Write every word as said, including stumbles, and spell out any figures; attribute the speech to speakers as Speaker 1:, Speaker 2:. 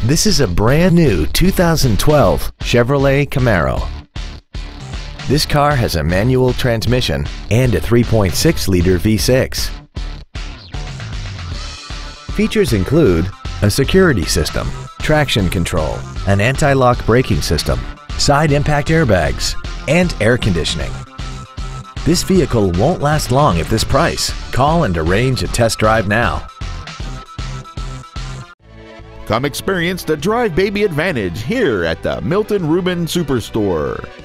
Speaker 1: This is a brand new two thousand twelve Chevrolet Camaro. This car has a manual transmission and a three point six liter V six. Features include a security system, traction control, an anti-lock braking system, side impact airbags, and air conditioning. This vehicle won't last long at this price. Call and arrange a test drive now.
Speaker 2: Come experience the Drive Baby Advantage here at the Milton Ruben Superstore.